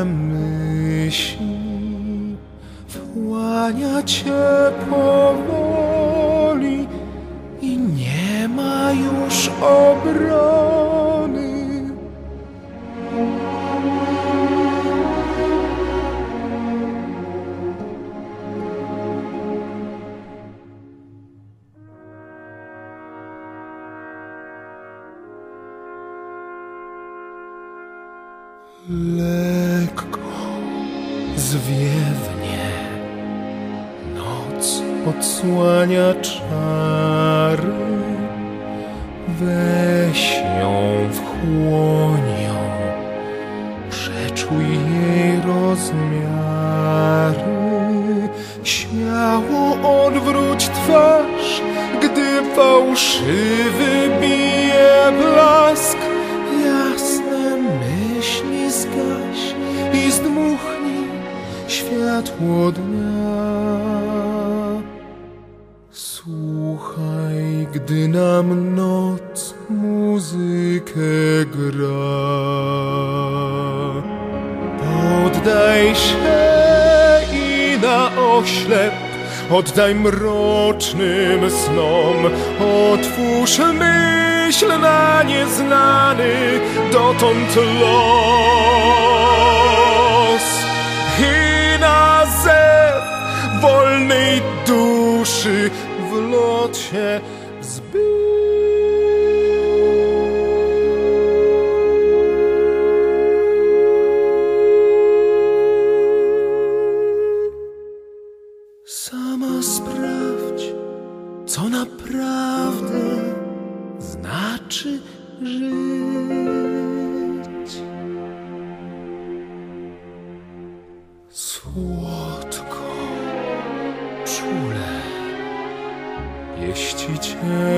myśli wchłania cię powoli i nie ma już obrony. Lekko zwiewnie noc odsłania czary. Weź ją w chłoń ją, przeczuj jej rozmiary. Śmiało odwróć twarz, gdy fałszywy bije blask. Jasne myśli zgaś i zdmuchnij światło dnia. Słuchaj, gdy nam noc muzykę gra. Poddaj się i na oślep oddaj mrocznym snom. Otwórz myśl na nieznany dotąd los i na zew wolnej duszy w locie zbyt. Sama sprawdź, co naprawdę znaczy żyć. Słodko, czule pieści cię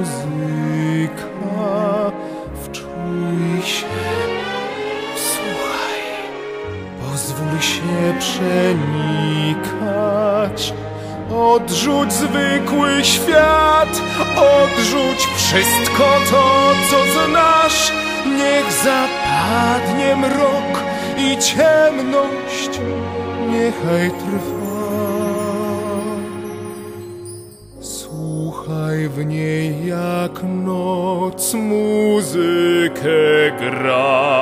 muzyka. Wczuj się, wsłuchaj, pozwól się przenikać. Odrzuć zwykły świat, odrzuć wszystko to, co znasz. Niech zapadnie mrok i ciemność niechaj trwa. Słuchaj w niej, jak noc muzykę gra.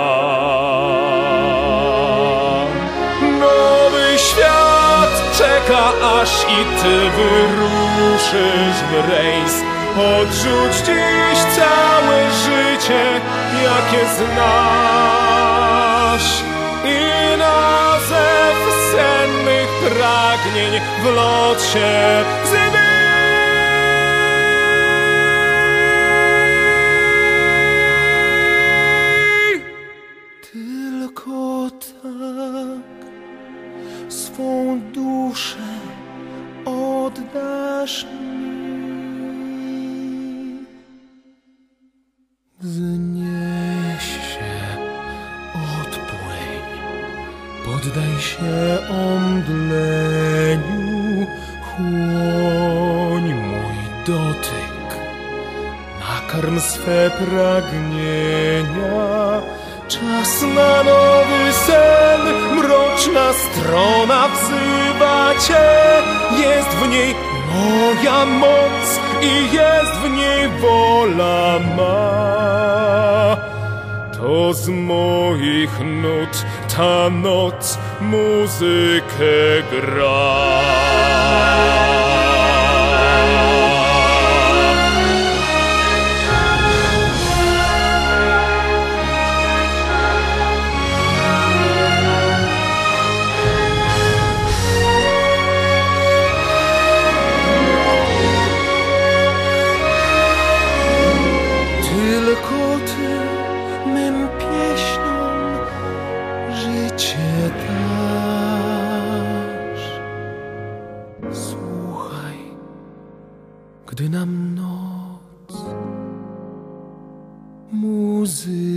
Nowy świat czeka, aż i ty wyruszysz w rejs. Odrzuć dziś całe życie, jakie znasz, i na zew sennych pragnień w locie wzywaj. Tylko tak swą duszę oddasz mi. Wznieś się, odpłyń, poddaj się omdleniu, chłoń mój dotyk, nakarm swe pragnienia. Czas na nowy sen, mroczna strona wzywa cię. Jest w niej moja moc i jest w niej wola ma. To z moich nut ta noc muzykę gra. Tylko ty mym pieśniom życie dasz. Słuchaj, gdy nam noc muzykę